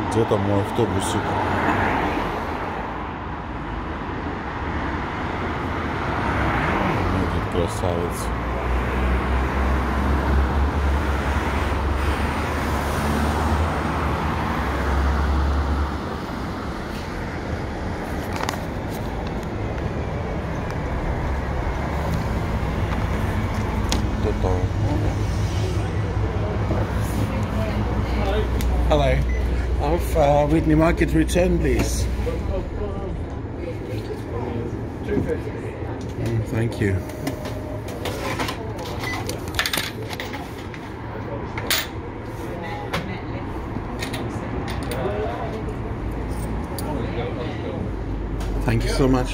Где там мой автобусик? Этот красавец. Кто там? Hello. Of Witney Market return, please. Thank you. Thank you so much.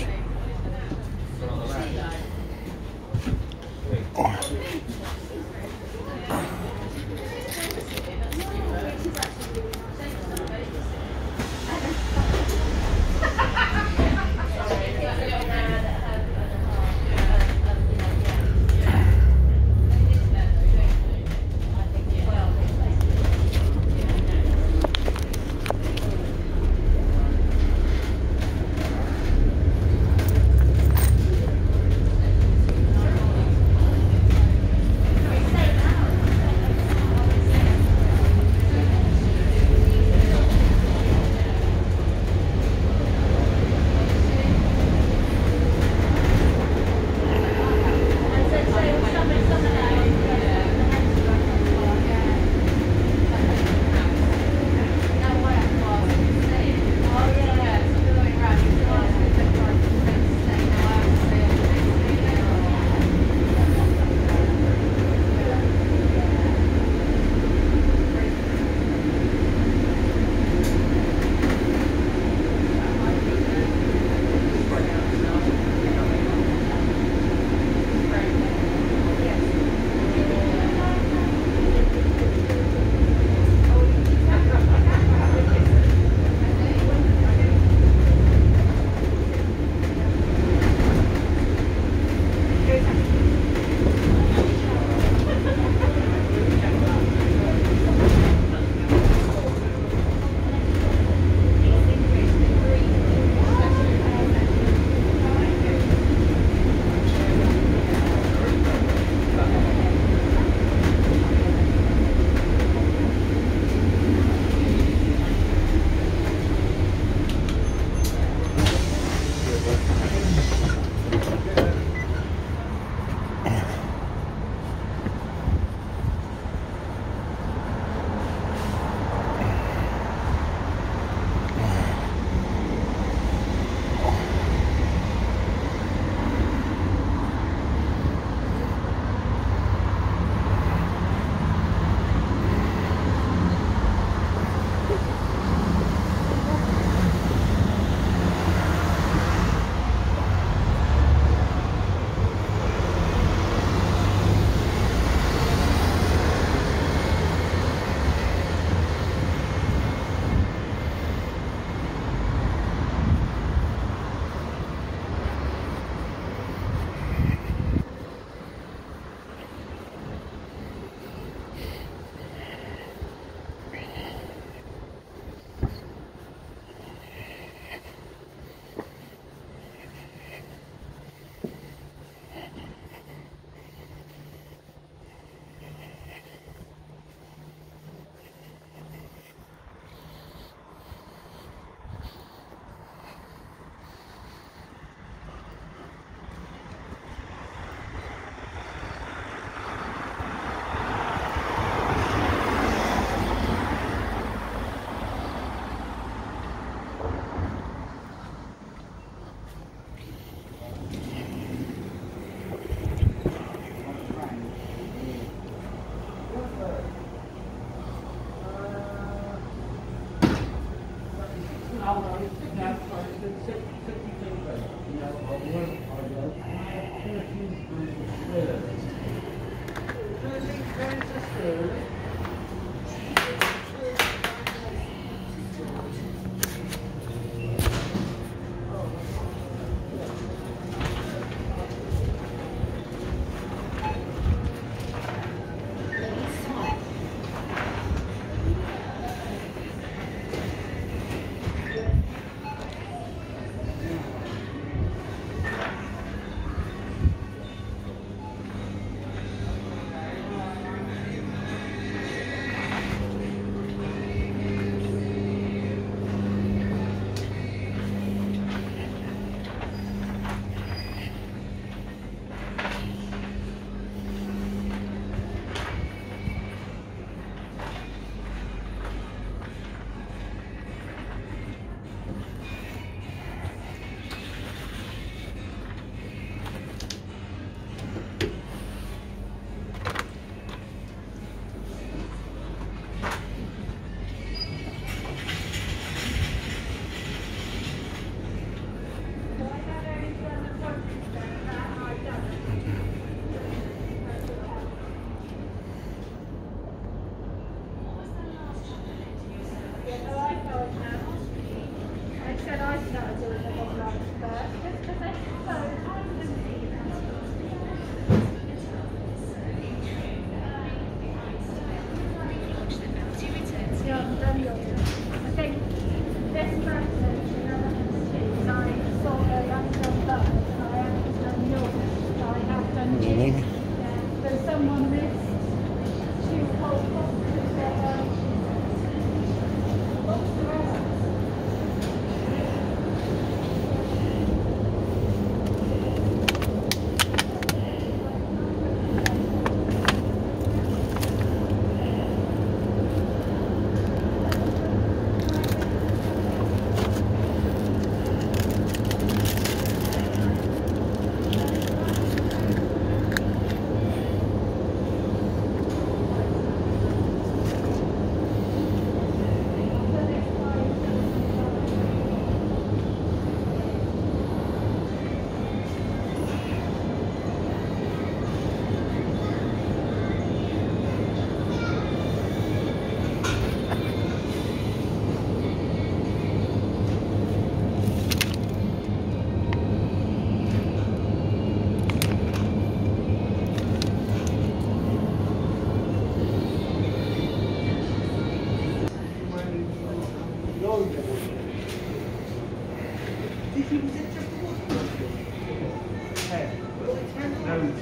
loads.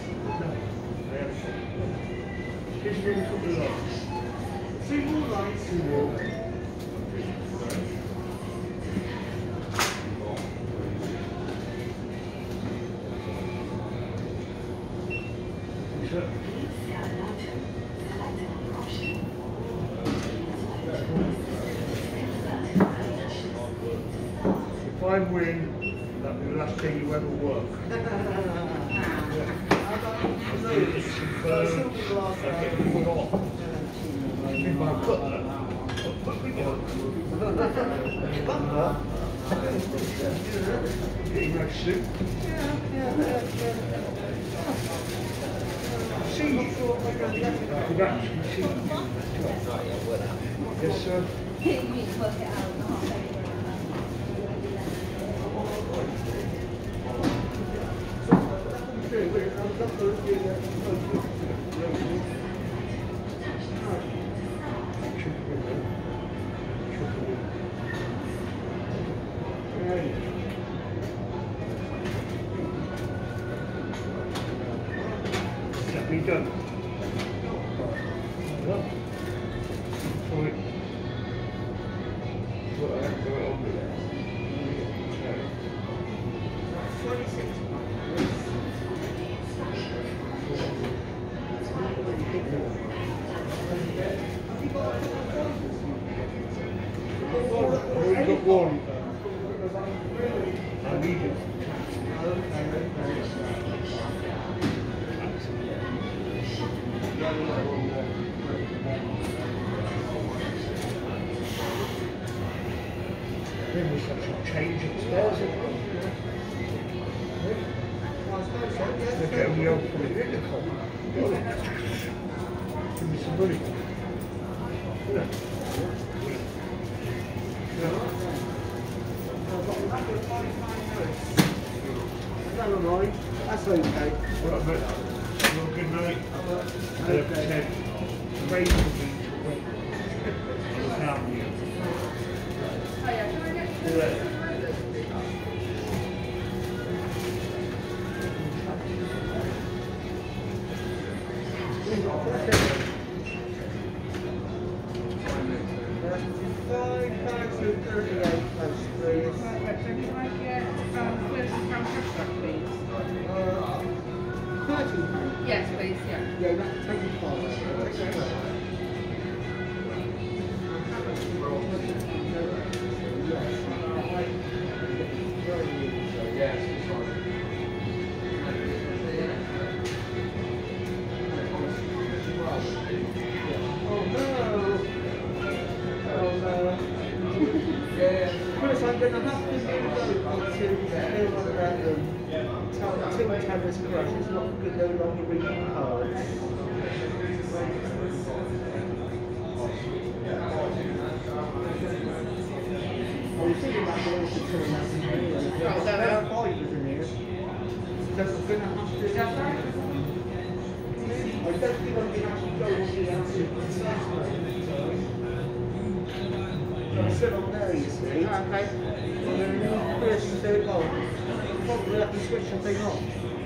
This room took a lot. Single light, single. If I win, that'll be the last day you ever work. Yes, sir. Be done. One. I need it. Then we should change upstairs. They're getting me old for the intercom. Give me some money. That's okay. Right, mate. Well, good night. Okay. Great to meet you. How are you? Yes, please, yeah. Yeah, that's taking forward. Chris, I'm going to have to Tim Tanner's crush. It's not good no longer reading cards. I was thinking about going to Tim Tanner's anyway. There are fighters in here. So we're going to have to... I don't think I'm going to actually go on the answer. I'm still on there, you see. Okay. I'm going to need Chris to do it on. Probably have to switch the thing off.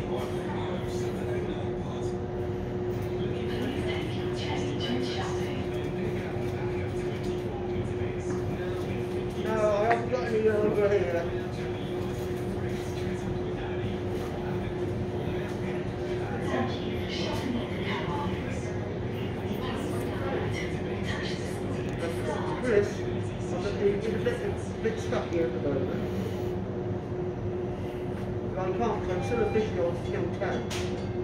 No, I haven't got any over here. Chris, I'm a bit stuck here at the moment. I can't, I'm still officially on Till 10.